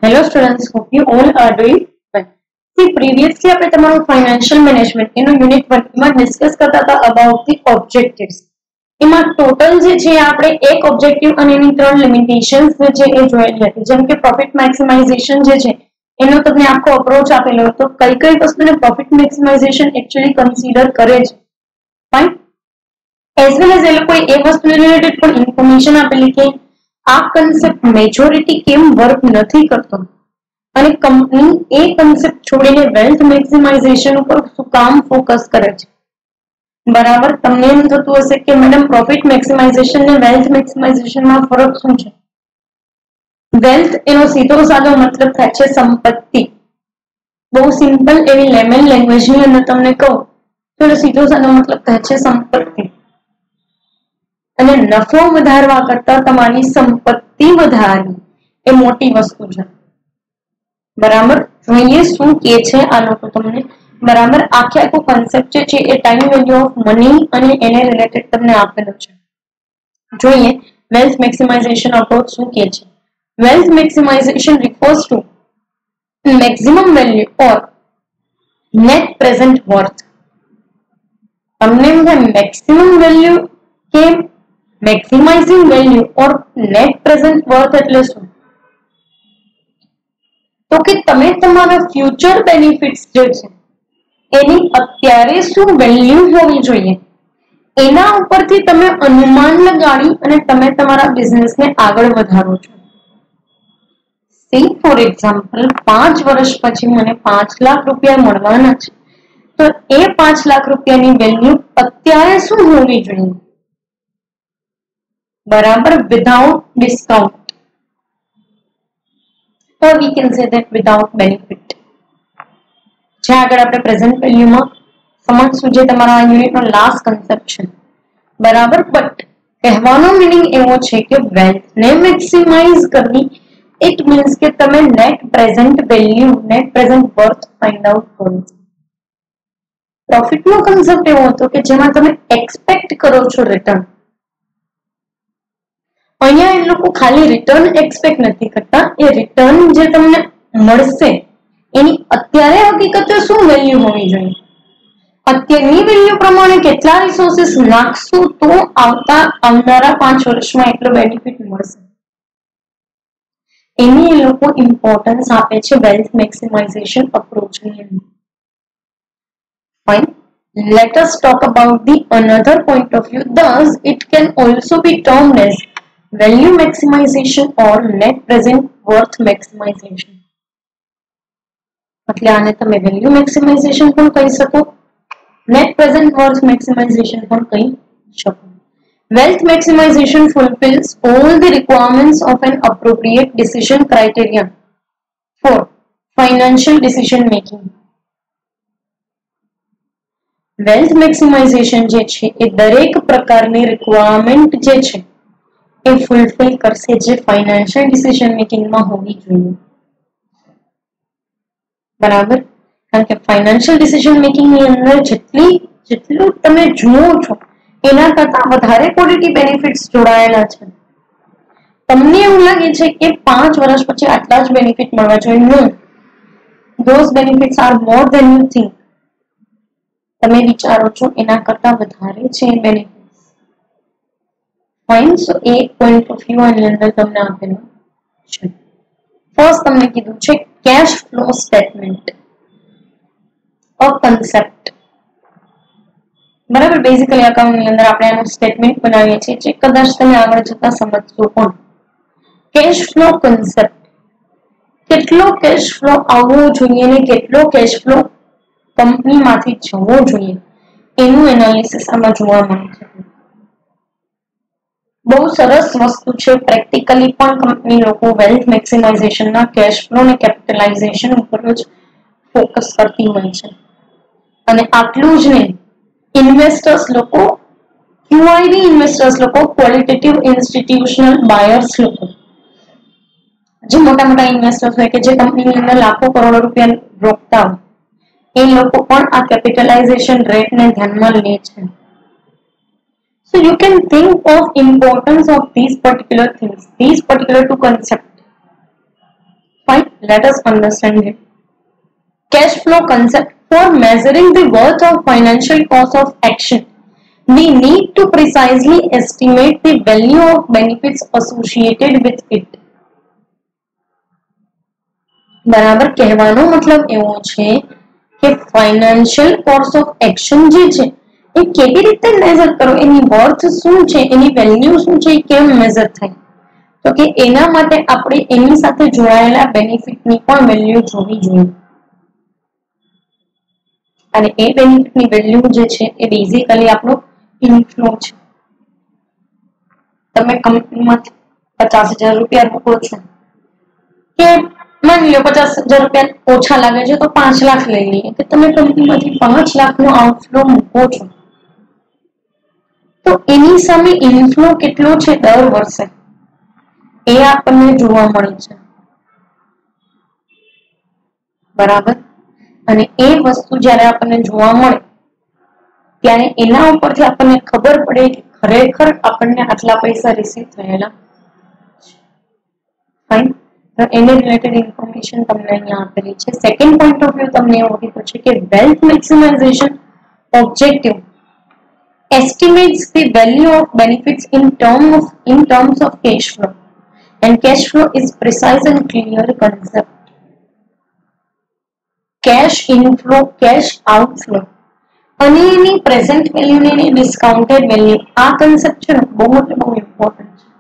Hello students, hope you all are doing well. See, previously આપણે તમારું financial management એનો unit 1 માં discuss કરતા હતા અબાઉટ ધી ઓબ્જેક્ટિવ્સ. એમાં ટોટલ જે છે આપણે એક ઓબ્જેક્ટિવ અને એની ત્રણ લિમિટેશન્સ જે છે એ જોયેલી હતી. જેમ કે પ્રોફિટ મેક્સિમાઇઝેશન જે છે એનો તમને આખો અપ્રોચ આપેલો હતો. કઈ કઈ વસ્તુને પ્રોફિટ મેક્સિમાઇઝેશન એકચ્યુઅલી કન્સિડર કરે છે. ફાઇન. એઝ વેલ એઝ એ લોકોએ એ વસ્તુને રિલેટેડ પણ ઇન્ફોર્મેશન આપેલી કે આ કન્સેપ્ટ મેજોરિટી કેમ વર્ક નથી કરતો અને કંપની એ કન્સેપ્ટ છોડીને વેલ્થ મેક્સિમાઇઝેશન ઉપર શું કામ ફોકસ કરે છે. બરાબર. તમને એમ થતું હશે કે મેડમ પ્રોફિટ મેક્સિમાઇઝેશન ને વેલ્થ મેક્સિમાઇઝેશન માં ફરક શું છે? વેલ્થ એનો સીધો સાદો મતલબ થાય છે સંપત્તિ. બહુ સિમ્પલ એવી લેમન લેંગ્વેજ ની અંદર તમને કહું તો એનો સીધો સાદો મતલબ થાય છે સંપત્તિ. અને નફો વધારવા કરતા તમારી સંપત્તિ વધારવી એ મોટી વસ્તુ છે. બરાબર. જોઈએ શું કે છે આ લોકો તમને. બરાબર. આખે આખો કોન્સેપ્ટ જે છે એ ટાઈમ વેલ્યુ ઓફ મની અને એને રિલેટેડ તમને આપેલો છે. જોઈએ વેલ્થ મેક્સિમાઇઝેશન અપ્રોચ શું કે છે. Wealth maximization refers to maximum value or net present worth. તમને મેક્સિમમ વેલ્યુ કે maximizing value or net present worth એટલે શું? તો કે તમે તમારા ફ્યુચર બેનિફિટ્સ જે છે એની અત્યારે શું વેલ્યુ હોવી જોઈએ એના ઉપરથી તમે અનુમાન લગાડી અને તમે તમારા બિઝનેસને આગળ વધારો છો. સી ફોર એક્ઝામ્પલ 5 વર્ષ પછી મને 5 લાખ રૂપિયા મળવાના છે તો એ 5 લાખ રૂપિયાની વેલ્યુ અત્યારે શું હોવી જોઈએ? બરાબર. Without discount or we can say that without benefit. જે આગળ આપણે પ્રેઝન્ટ વેલ્યુમાં સમજશું જે તમારા યુનિટનો લાસ્ટ કન્સેપ્ટ છે. બરાબર. બટ કહેવાનો મીનિંગ એવો છે કે વેલ્થને મેક્સિમાઇઝ કરવી ઇટ મીન્સ કે તમે net present value net present worth find out કરો. પ્રોફિટનો કન્સેપ્ટ એવો હતો કે જેમાં તમે એક્સપેક્ટ કરો છો રિટર્ન. અહીંયા એ લોકો ખાલી રિટર્ન એક્સપેક્ટ નથી કરતા, એ રિટર્ન જે તમને મળશે એની અત્યારે હકીકતે શું વેલ્યુ હોવી જોઈએ, અત્યારની વેલ્યુ પ્રમાણે કેટલા રિસોર્સિસ નાખશું તો આવનારા 5 વર્ષમાં એટલો બેનિફિટ મળશે. એની એ લોકો ઇમ્પોર્ટન્સ આપે છે વેલ્થ મેક્સિમાઇઝેશન અપ્રોચની અંદર. Fine. Let us talk about the another point of view. Thus, it can also be termed as value maximization or net present worth maximization. એટલે આને તમે વેલ્યુ મેક્સિમાઇઝેશન પણ કહી શકો, નેટ પ્રેઝન્ટ વર્થ મેક્સિમાઇઝેશન પણ કહી શકો. Wealth maximization fulfills all the requirements of an appropriate decision criteria for financial decision making. Wealth maximization જે છે એ દરેક પ્રકારની રિક્વાયરમેન્ટ જે છે એ ફૂલફિલ કરશે જે ફાઇનાન્શિયલ ડિસિઝન મેકિંગમાં હોવી જોઈએ. બરાબર. કારણ કે ફાઇનાન્શિયલ ડિસિઝન મેકિંગની અંદર જેટલું તમે જુઓ છો એના કરતા વધારે ક્વોલિટી બેનિફિટ્સ જોડાયેલા છે. તમને એવું લાગે છે કે 5 વર્ષ પછી આટલા જ બેનિફિટ મળવા જોઈએ. નો, those benefits are more than you think. તમે વિચારો છો એના કરતા વધારે છે બેનિફિટ્સ. ફાઇન. સો એક પોઈન્ટ ઓફ વ્યૂ આની અંદર તમને આપેલું છે. ફર્સ્ટ તમને કીધું છે cash flow statement a concept. બરાબર. બેઝિકલી અકાઉન્ટની અંદર આપણે આનું સ્ટેટમેન્ટ બનાવીએ છીએ જે કદાચ તમે આગળ જતા સમજશો પણ. કેશ ફ્લો કન્સેપ્ટ, કેટલો કેશ ફ્લો આવવો જોઈએ ને કેટલો કેશ ફ્લો કંપનીમાંથી જવો જોઈએ એનું એનાલિસિસ આમાં જોવા મળે છે. બહુ સરસ વસ્તુ છે. પ્રેક્ટિકલી પણ કંપની લોકો વેલ્થ મેક્સિમાઇઝેશનના કેશ ફ્લો અને કેપિટલાઇઝેશન ઉપર જ ફોકસ કરતી હોય છે. અને આટલું જ નહીં, ઇન્વેસ્ટર્સ લોકો, ક્યુઆઈબી ઇન્વેસ્ટર્સ લોકો, ક્વોલિટેટિવ ઇન્સ્ટિટ્યુશનલ બાયર્સ લોકો, જે મોટા મોટા ઇન્વેસ્ટર્સ હોય કે જે કંપનીની અંદર લાખો કરોડો રૂપિયા રોકતા હોય એ લોકો પણ આ કેપિટલાઇઝેશન રેટને ધ્યાનમાં લે છે. So you can think of importance of these particular things, these particular two concepts. Fine. Let us understand it. Cash flow concept. For measuring the worth of financial cost of action, we need to precisely estimate the value of benefits associated with it. બરાબર, કહેવાનો મતલબ એવો છે કે financial course of action જે છે એ કેવી રીતે મેઝર કરો, એની વર્થ શું છે, એની વેલ્યુ શું છે, એ કેમ મેઝર થાય, તો કે એના માટે આપણે એની સાથે જોડાયેલા બેનિફિટની પણ વેલ્યુ જોવી જોઈએ. અને એ બેનિફિટની વેલ્યુ જે છે એ બેઝિકલી આપણો ઇનફ્લો છે. તમે કંપનીમાં 50,000 રૂપિયા મૂકો છો કે માની લો 50,000 રૂપિયા ઓછા લાગે છે તો 5 લાખ લઈ લઈએ કે તમે કંપનીમાંથી 5 લાખનો આઉટફ્લો મૂકો છો, તો એની સામે ઇનફ્લો કેટલો છે દર વર્ષે એ આપણને જોવા મળે છે. બરાબર, અને એ વસ્તુ જ્યારે આપણને જોવા મળે ત્યારે એના ઉપરથી આપણને ખબર પડે કે ખરેખર આપણને આટલા પૈસા રિસીવ થયેલા. ફાઇન, તો એને રિલેટેડ ઇન્ફોર્મેશન તમને અહીંયા આપેલી છે. સેકન્ડ પોઈન્ટ ઓફ વ્યૂ તમને એવું કીધું છે કે wealth maximization objective estimates the value of benefits in terms of cash flow, and cash flow is precise and clear concept. Cash inflow, cash outflow અને એની પ્રેઝન્ટ વેલ્યુ ને એની discounted value, આ concept છે ને બહુ ઇમ્પોર્ટન્ટ છે.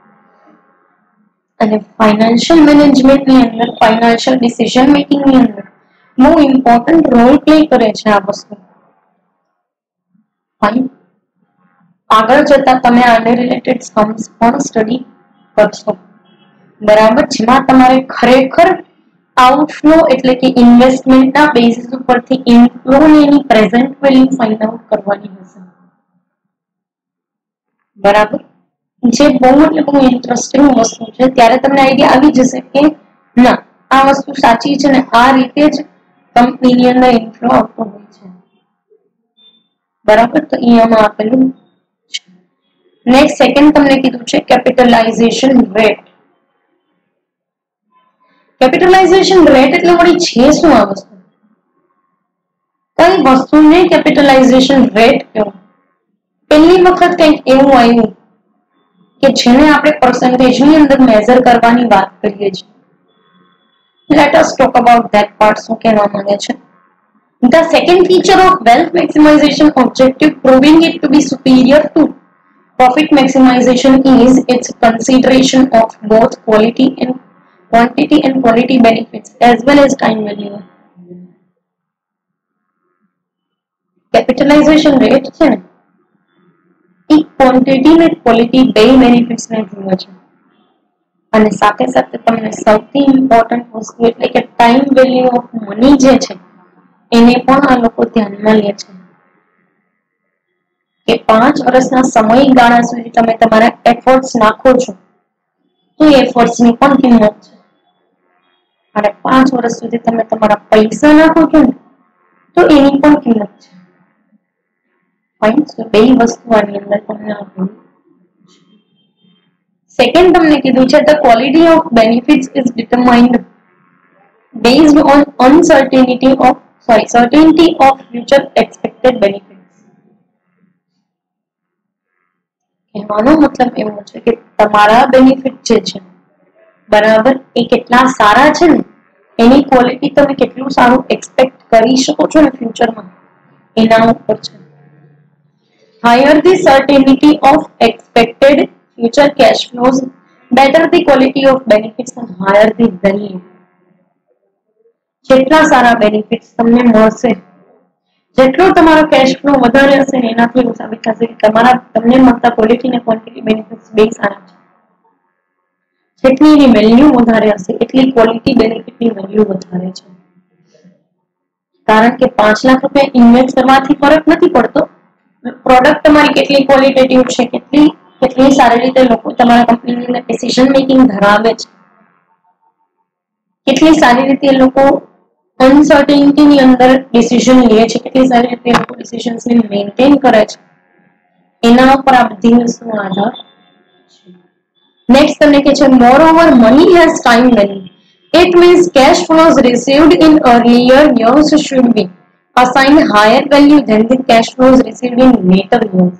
અને financial management ની અંદર, ફાઇનાન્શિયલ ડિસિઝન મેકિંગ ની અંદર બહુ ઇમ્પોર્ટન્ટ રોલ પ્લે કરે છે આ વસ્તુ. આગળ જતા તમે આને રિલેટેડ સમ્સ પણ સ્ટડી કરશો. બરાબર, જેમાં તમારે ખરેખર આઉટફ્લો એટલે કે ઇન્વેસ્ટમેન્ટના બેસિસ ઉપરથી ઇનફ્લો ને એની પ્રેઝન્ટ વેલ્યુ ફાઇન્ડ આઉટ કરવાની હશે. બરાબર, જે બહુ ઇન્ટરેસ્ટિંગ વસ્તુ છે. ત્યારે તમને આઈડિયા આવી જશે કે ના આ વસ્તુ સાચી છે ને આ રીતે જ કંપનીની અંદર ઇનફ્લો આવતો હોય છે. બરાબર, તો અહીંયામાં આપેલું છે. નેક્સ્ટ સેકન્ડ તમને કીધું છે કેપિટલાઇઝેશન રેટ. કેપિટલાઇઝેશન રેટ એટલે વળી છે શું આ વસ્તુ? કઈ વસ્તુને કેપિટલાઇઝેશન રેટ કહેવાય? પહેલી વખત કંઈક એવું આવ્યું કે જેને આપણે પર્સન્ટેજની અંદર મેઝર કરવાની વાત કરીએ છીએ. Let us talk about that part. શું કહેવા માંગે છે? The second feature of wealth maximization objective proving it to be superior to profit maximization is its consideration of both quality and quantity and quality benefits as well as time value. Capitalization rate છે ને એ quantity અને quality બે benefits ને જુએ છે, અને સાથે સાથે તમને સૌથી ઇમ્પોર્ટન્ટ વસ્તુ એટલે કે ટાઈમ વેલ્યુ ઓફ મની જે છે એને પણ આ લોકો ધ્યાનમાં લે છે કે 5 વર્ષના સમયગાળા સુધી તમે તમારા એફર્ટ્સ નાખો છો તો એફર્ટ્સની પણ કિંમત છે, અને 5 વર્ષ સુધી તમે તમારા પૈસા નાખો છો ને તો એની પણ કિંમત છે. ફાઇન, સો બે વસ્તુ આની અંદર તમને આપેલી. સેકન્ડ તમને કીધું છે the quality of benefits is determined based on certainty of future expected benefits. કહેવાનો મતલબ એવો છે કે તમારા બેનિફિટ જે છે બરાબર એ કેટલા સારા છે ને એની ક્વોલિટી તમે કેટલું સારું એક્સપેક્ટ કરી શકો છો ને ફ્યુચરમાં એના ઉપર છે. Higher the certainty of expected future cash flows, better the quality of benefits and higher the value. જેટલા સારા બેનિફિટ્સ તમને મળશે, જેટલો તમારો કેશ ફ્લો વધારે હશે ને એનાથી એવું સાબિત થશે કે તમારા તમને મળતા ક્વોલિટી અને ક્વોન્ટિટી બેનિફિટ્સ બે સારા છે. જેટલી એની વેલ્યુ વધારે હશે એટલી ક્વોલિટી બેનિફિટની વેલ્યુ વધારે છે. કારણ કે 5 લાખ રૂપિયા ઇન્વેસ્ટ કરવાથી ફરક નથી પડતો, પ્રોડક્ટ તમારી કેટલી ક્વોલિટેટિવ છે, કેટલી સારી રીતે લોકો તમારા કંપનીની અંદર ડિસિઝન મેકિંગ ધરાવે છે, કેટલી સારી રીતે એ લોકો અનસર્ટેનિટીની અંદર ડિસિઝન લે છે, કેટલી સારી રીતે એ લોકો ડિસિઝન્સને મેન્ટેન કરે છે, એના ઉપર આ બધી વસ્તુનો આધાર છે. નેક્સ્ટ તમને કહે છે more over money has time value. It means cash flows received in earlier years should be assigned higher value than the cash flows received in later years.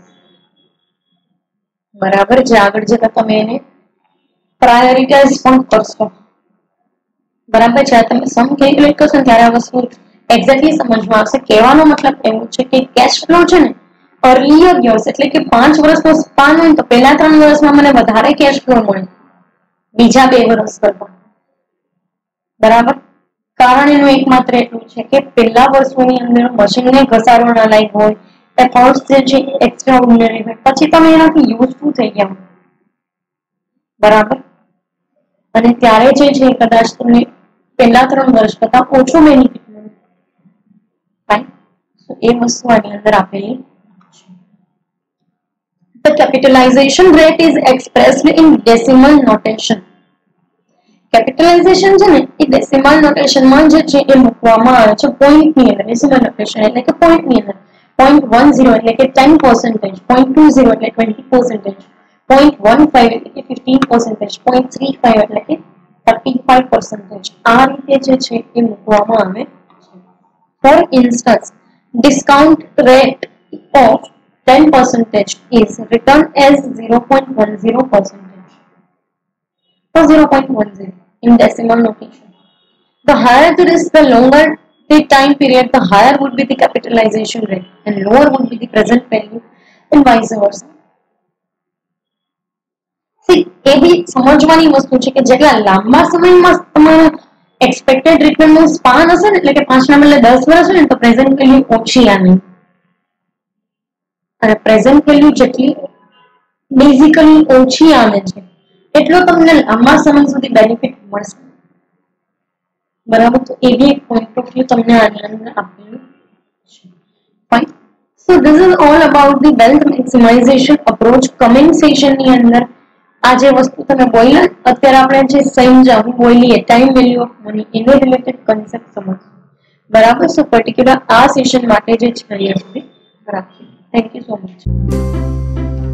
બરાબર છે. આગળ જતા તમે એને પ્રાયોરિટાઇઝ પણ કરશો. બરાબર છે. તમે સમ કેલ્ક્યુલેટ કરશો ને ત્યારે આ વસ્તુ એક્ઝેક્ટલી સમજમાં આવશે. કહેવાનો મતલબ એવું છે કે કેશ ફ્લો છે ને અર્લિયર યર્સ એટલે કે 5 વર્ષનો સ્પાન હોય તો પહેલા 3 વર્ષમાં મને વધારે કેશ ફ્લો મળે બીજા 2 વર્ષ કરતા. બરાબર. કારણ એનું એકમાત્ર એટલું છે કે પહેલા વર્ષોની અંદર મશીનને ઘસારો ના લાયક હોય, એફર્ટ્સ જે છે એક્સ્ટ્રા ઓર્ડિનરી હોય, પછી તમે એનાથી યુઝફુલ થઈ ગયા. બરાબર. અને ત્યારે જે છે કદાચ તમને પહેલા 3 વર્ષ કરતા ઓછું બેનિફિટ મળે. રાઈટ. તો એ વસ્તુ આની અંદર આપેલી છે. The capitalization rate is expressed in decimal notation. Capitalization છે ને એ ડેસિમલ નોટેશનમાં જે છે એ મૂકવામાં આવે છે પોઈન્ટની અંદર. ડેસિમલ નોટેશન એટલે કે પોઈન્ટની અંદર 0.10 એટલે કે 10%, 0.20 એટલે 20%, 0.15 એટલે કે 15%, 0.35 એટલે કે 35%. આ રીતે જે છે એ મૂકવામાં આવે છે. For instance, discount rate of 10% is written as 0.10%. So 0.10 in decimal notation. The higher the risk, the longer the time period, the higher would be the capitalization rate and lower would be the present value and vice versa. See, એ બી સમજવાની વસ્તુ છે કે જેટલા લાંબા સમયમાં તમારા એક્સપેક્ટેડ રિટર્નનું સ્પાન હશે ને એટલે કે 5 ના બદલે 10 વર્ષ હોય ને તો પ્રેઝન્ટ વેલ્યુ ઓછી આવે અને પ્રેઝન્ટ વેલ્યુ જેટલી બેઝિકલી ઓછી આવે છે એટલો તમને લાંબા સમય સુધી બેનિફિટ મળશે. બરાબર. તો એ બી એક પોઈન્ટ ઓફ વ્યૂ તમને આની અંદર આપેલું છે. Fine. So this is all about the wealth maximization approach. Coming session ની અંદર આ જે વસ્તુ તમે બોલ્યા અત્યારે આપણે જે સમજાવ બોલીએ ટાઈમ વેલ્યુ ઓફ મની એને રિલેટેડ કન્સેપ્ટ સમજશું. બરાબર. સો પર્ટિક્યુલર આ સેશન માટે જે છે અહીંયા સુધી રાખીએ. Thank you so much.